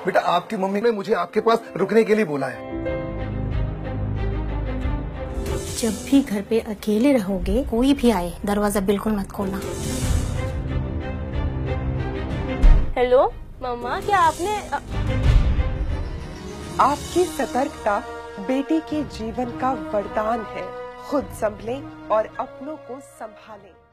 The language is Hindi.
बेटा आपकी मम्मी ने मुझे आपके पास रुकने के लिए बोला है। जब भी घर पे अकेले रहोगे, कोई भी आए दरवाजा बिल्कुल मत खोलना। हेलो मम्मा, क्या आपने आपकी सतर्कता बेटी के जीवन का वरदान है। खुद संभलें और अपनों को संभालें।